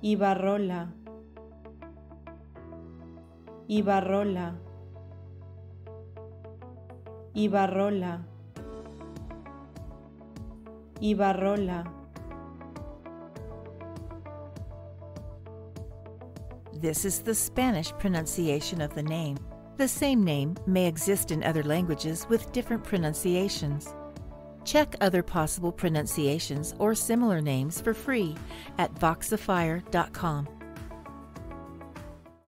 Ibarrola, Ibarrola, Ibarrola, Ibarrola. This is the Spanish pronunciation of the name. The same name may exist in other languages with different pronunciations. Check other possible pronunciations or similar names for free at Voxifier.com.